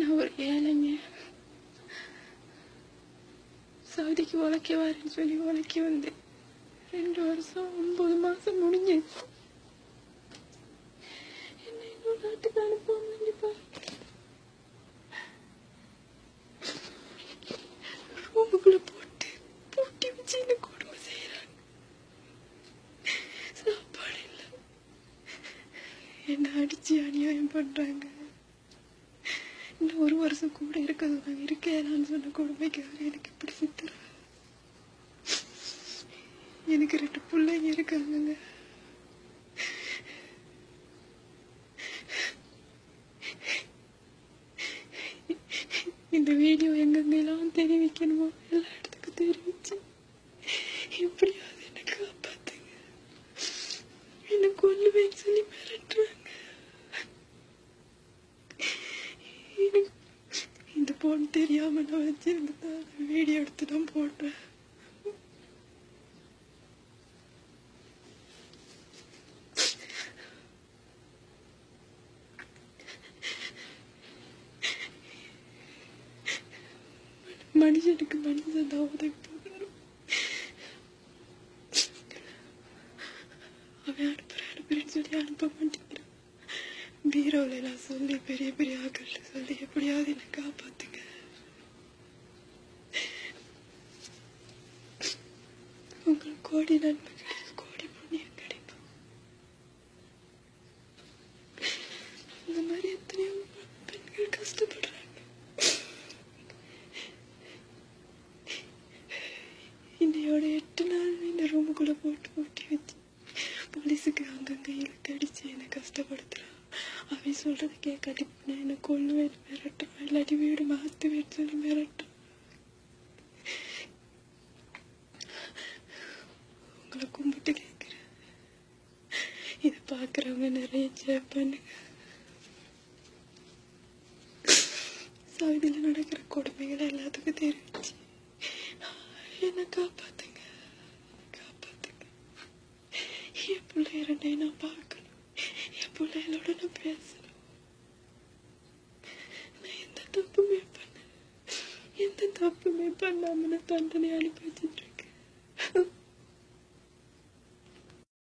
நான் ஒரு ஏழைங்க. சவுதிக்கு உழைக்க வரேன்னு சொல்லி உழைக்க வந்து 2 வருஷம் 9 மாசம் முடிஞ்சிச்சு. என்ன இன்னொரு நாட்டுக்கு அனுப்பாம ரூமுக்குள்ள போட்டு பூட்டி வச்சு என்ன கொடுமை செய்யறாங்க. சாப்பாடு இல்லை, என்ன அடிச்சு அநியாயம் பண்றாங்க. இன்னும் 1 வருஷம் கூட இருக்கேன்னு சொன்ன கொடுமைக்கு எனக்கு இப்படி சித்துற. எனக்கு 2 பிள்ளைங்க இருக்காங்க. இந்த வீடியோ எங்கெங்கெல்லாம் தெரிவிக்கணுமோ எல்லா இடத்துக்கும் தெரிவிச்சு எப்படியாவது என்ன காப்பாத்துங்க. என்ன கொல்லுவேன்னு சொல்லி மிரட்டுறாங்க. இந்த பொண்ணு தெரியாம நான் வச்சிருந்தா வீடியோ எடுத்து தான் போடுறேன். மனுஷனுக்கு மனுஷன் தான் உதவி போகணும். அவன் அனுப்புறேன்னு சொல்லி அனுப்ப மாட்டேங்கிறான். பீரோல எல்லாம் சொல்லி பெரிய பெரிய ஆக்கள்கிட்ட சொல்லி எப்படியாவது என்ன காப்பாத்துங்க. உங்களுக்கு கோடி நன்மை கிடைக்கும், கோடி புண்ணியம் கிடைக்கும். இந்த மாதிரி எத்தனையோ பெண்கள் கஷ்டப்படுறாங்க. இன்னையோட 8 நாள் இந்த ரூமுக்குள்ள போட்டு பூட்டி வச்சு போலீஸுக்கு அங்கங்க இழுத்து அடிச்சு என்னை கஷ்டப்படுத்துறான். அவன் சொல்றதை கேட்காட்டி போனா என்ன கொல்லுவேன் மிரட்டுறான். இல்லாட்டி வீடு மாத்துவேன்னு சொல்லி மிரட்டுறான். உங்களை கும்பிட்டு கேட்கிறேன், இதை பாக்குறவங்க நிறைய ஷேர் பண்ணுங்க. சவுதியில நடக்கிற கொடுமைகளை எல்லாத்துக்கும் தெரிவிச்சு என்ன காப்பாத்துங்க, காப்பாத்துங்க. என் பிள்ளைய 2 நான் பார்க்கணும், என் பிள்ளைகளோட நான் பேசணும். நான் எந்த தப்புமே பண்ணாம நான் தண்டனை அனுப்பி வச்சுட்டு